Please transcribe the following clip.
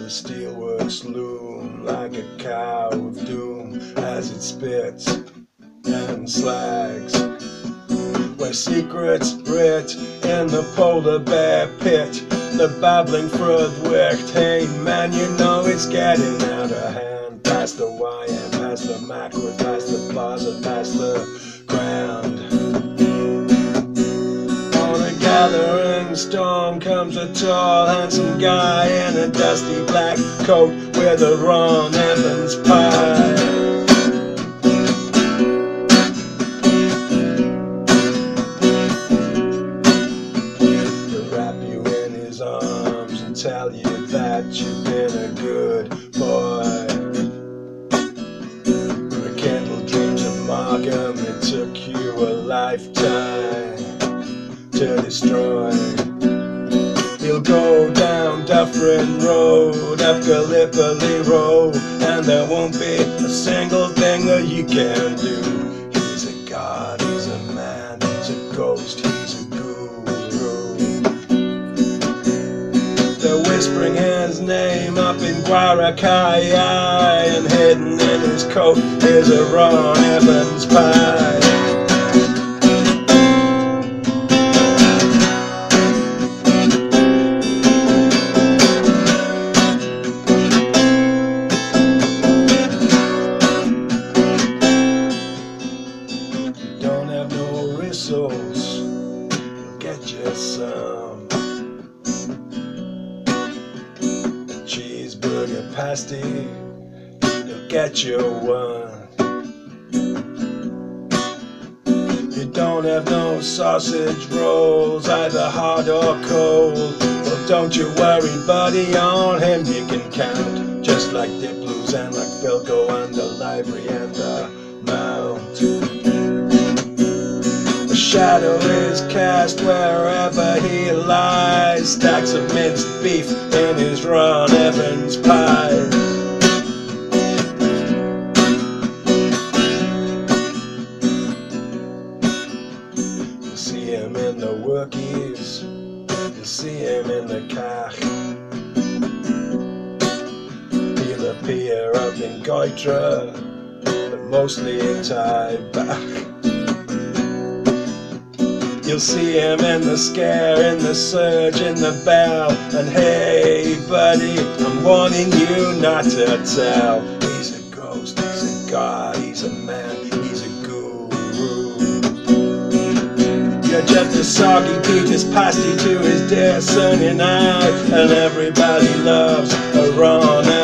the steelworks loom like a cow of doom as it spits and slags. Where secrets writ in the polar bear pit, the babbling Ffrwddwyllt. Hey man, you know it's getting out of hand. Past the YM, past the Macwood, past the plaza, past the ground. On a gathering storm comes a tall, handsome guy in a dusty black coat with a Ron Evans pie. Tell you that you've been a good boy. Rekindle dreams of Markham, it took you a lifetime to destroy. You'll go down Dufferin Road, up Gallipoli Road, and there won't be a single thing that you can do. He's a god, he's a man, he's a ghost, he's a guru. They're whispering his name up in Guaracaille, and hidden in his coat is a Ron Evans pie. You don't have no Rissoles, you'll get you some. Cheeseburger Pasty, you'll get you one. You don't have no sausage rolls, either hot or cold. Well, don't you worry, buddy, on him you can count. Just like Diplu's and like Filco and the library and the mount. The shadow is cast wherever he lies. Stacks of minced beef in his Ron Evans pies. You see him in the Workies, you see him in the Cach. He'll appear up in Goitra, but mostly in Taibach. You'll see him in the Sker, in the surge, in the bell. And hey buddy, I'm warning you not to tell. He's a ghost, he's a god, he's a man, he's a guru. You're just a soggy Peter's pasty to his dear son and I. And everybody loves a Ron